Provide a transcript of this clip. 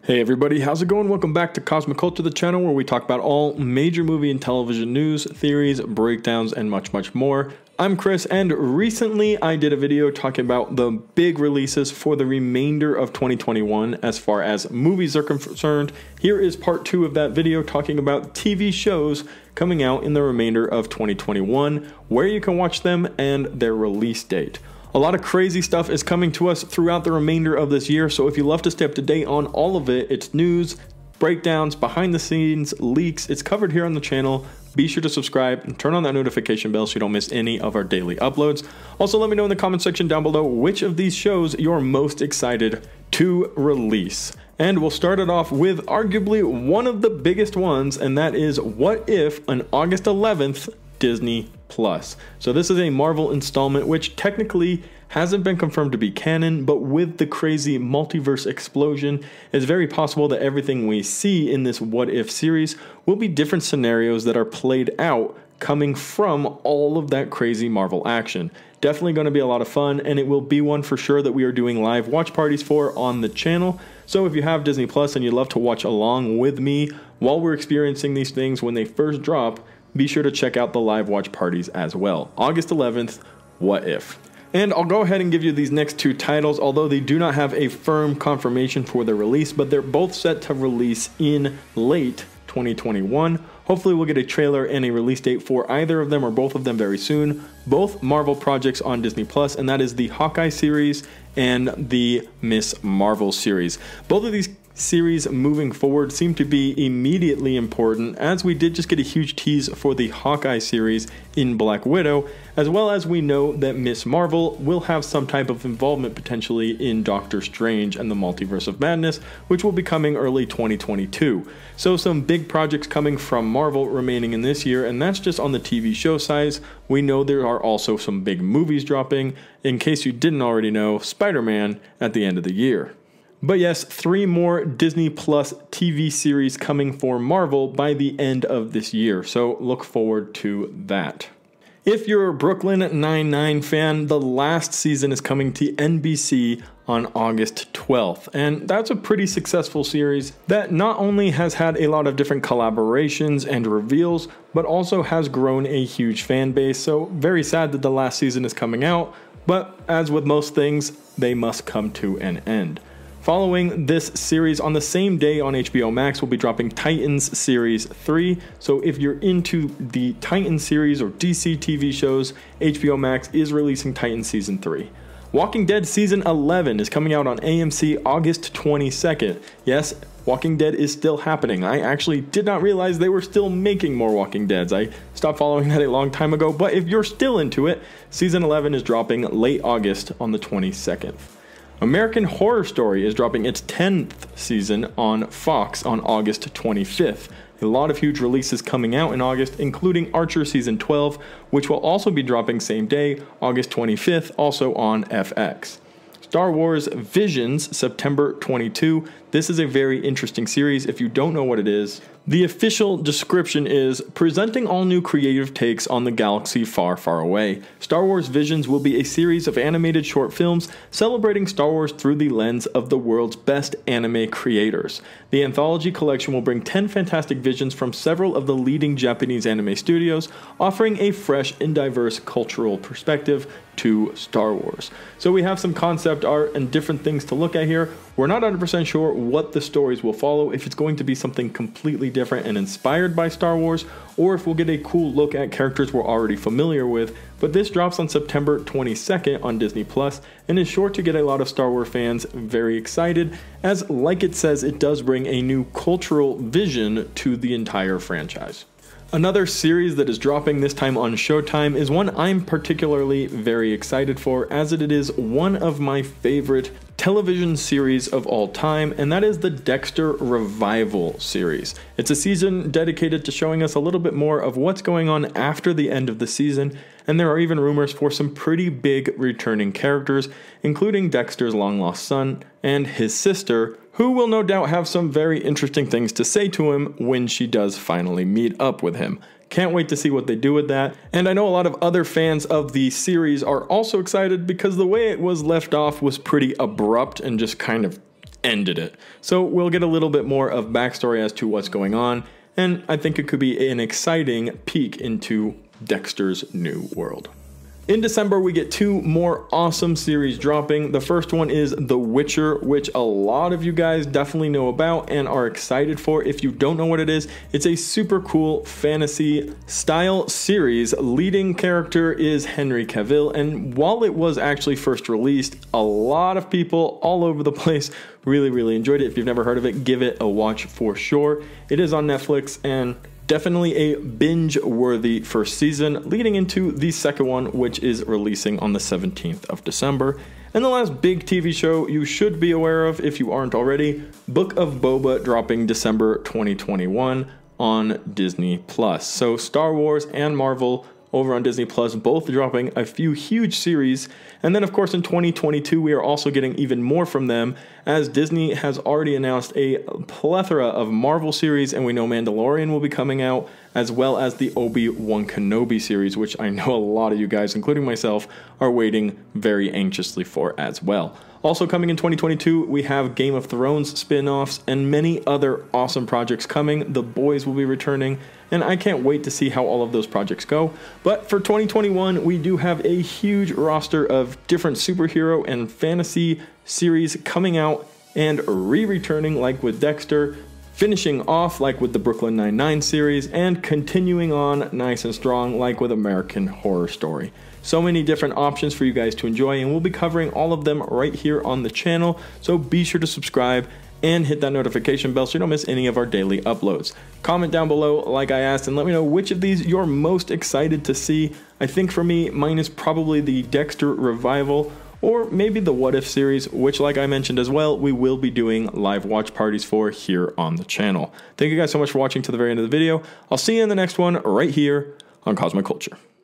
Hey everybody, how's it going? Welcome back to Cosmic Culture, the channel where we talk about all major movie and television news, theories, breakdowns, and much more. I'm Chris, and recently I did a video talking about the big releases for the remainder of 2021 as far as movies are concerned. Here is part 2 of that video talking about TV shows coming out in the remainder of 2021, where you can watch them, and their release date. A lot of crazy stuff is coming to us throughout the remainder of this year, so if you love to stay up to date on all of it, it's news, breakdowns, behind the scenes, leaks, it's covered here on the channel. Be sure to subscribe and turn on that notification bell so you don't miss any of our daily uploads. Also, let me know in the comment section down below which of these shows you're most excited to release. And we'll start it off with arguably one of the biggest ones, and that is What If on August 11th, Disney Plus. So this is a Marvel installment which technically hasn't been confirmed to be canon, but with the crazy multiverse explosion, it's very possible that everything we see in this What If series will be different scenarios that are played out coming from all of that crazy Marvel action. Definitely going to be a lot of fun, and it will be one for sure that we are doing live watch parties for on the channel. So if you have Disney Plus and you'd love to watch along with me while we're experiencing these things when they first drop, be sure to check out the live watch parties as well. August 11th, What If? And I'll go ahead and give you these next two titles, although they do not have a firm confirmation for their release, but they're both set to release in late 2021. Hopefully we'll get a trailer and a release date for either of them or both of them very soon. Both Marvel projects on Disney Plus, and that is the Hawkeye series and the Miss Marvel series. Both of these series moving forward seem to be immediately important, as we did just get a huge tease for the Hawkeye series in Black Widow, as well as we know that Miss Marvel will have some type of involvement potentially in Doctor Strange and the Multiverse of Madness, which will be coming early 2022. So some big projects coming from Marvel remaining in this year, and that's just on the TV show side. We know there are also some big movies dropping. In case you didn't already know, Spider-Man at the end of the year. But yes, 3 more Disney Plus TV series coming for Marvel by the end of this year, so look forward to that. If you're a Brooklyn Nine-Nine fan, the last season is coming to NBC on August 12th, and that's a pretty successful series that not only has had a lot of different collaborations and reveals, but also has grown a huge fan base, so very sad that the last season is coming out, but as with most things, they must come to an end. Following this series on the same day on HBO Max, we'll be dropping Titans Series 3. So if you're into the Titans series or DC TV shows, HBO Max is releasing Titans Season 3. Walking Dead Season 11 is coming out on AMC August 22nd. Yes, Walking Dead is still happening. I actually did not realize they were still making more Walking Deads. I stopped following that a long time ago, but if you're still into it, Season 11 is dropping late August on the 22nd. American Horror Story is dropping its 10th season on Fox on August 25th. A lot of huge releases coming out in August, including Archer Season 12, which will also be dropping same day, August 25th, also on FX. Star Wars Visions, September 22. This is a very interesting series. If you don't know what it is, the official description is presenting all new creative takes on the galaxy far, far away. Star Wars Visions will be a series of animated short films celebrating Star Wars through the lens of the world's best anime creators. The anthology collection will bring 10 fantastic visions from several of the leading Japanese anime studios, offering a fresh and diverse cultural perspective to Star Wars. So we have some concept art and different things to look at here. We're not 100% sure what the stories will follow, if it's going to be something completely different and inspired by Star Wars, or if we'll get a cool look at characters we're already familiar with. But this drops on September 22nd on Disney Plus and is sure to get a lot of Star Wars fans very excited, as like it says, it does bring a new cultural vision to the entire franchise. Another series that is dropping this time on Showtime is one I'm particularly very excited for, as it is one of my favorite television series of all time, and that is the Dexter Revival series. It's a season dedicated to showing us a little bit more of what's going on after the end of the season, and there are even rumors for some pretty big returning characters, including Dexter's long-lost son and his sister, who will no doubt have some very interesting things to say to him when she does finally meet up with him. Can't wait to see what they do with that. And I know a lot of other fans of the series are also excited because the way it was left off was pretty abrupt and just kind of ended it. So we'll get a little bit more of backstory as to what's going on, and I think it could be an exciting peek into Dexter's new world. In December, we get 2 more awesome series dropping. The first one is The Witcher, which a lot of you guys definitely know about and are excited for. If you don't know what it is, it's a super cool fantasy style series. Leading character is Henry Cavill, and while it was actually first released, a lot of people all over the place really enjoyed it. If you've never heard of it, give it a watch for sure. It is on Netflix, and definitely a binge-worthy first season, leading into the second one, which is releasing on the 17th of December. And the last big TV show you should be aware of if you aren't already, Book of Boba, dropping December 2021 on Disney+. So Star Wars and Marvel over on Disney+, both dropping a few huge series. And then of course in 2022 we are also getting even more from them, as Disney has already announced a plethora of Marvel series, and we know Mandalorian will be coming out, as well as the Obi-Wan Kenobi series, which I know a lot of you guys, including myself, are waiting very anxiously for as well. Also coming in 2022, we have Game of Thrones spin-offs and many other awesome projects coming. The Boys will be returning, and I can't wait to see how all of those projects go. But for 2021, we do have a huge roster of different superhero and fantasy series coming out and re-returning, like with Dexter, finishing off like with the Brooklyn Nine-Nine series, and continuing on nice and strong like with American Horror Story. So many different options for you guys to enjoy, and we'll be covering all of them right here on the channel, so be sure to subscribe and hit that notification bell so you don't miss any of our daily uploads. Comment down below like I asked and let me know which of these you're most excited to see. I think for me, mine is probably the Dexter revival, or maybe the What If series, which, like I mentioned as well, we will be doing live watch parties for here on the channel. Thank you guys so much for watching to the very end of the video. I'll see you in the next one right here on Cosmic Culture.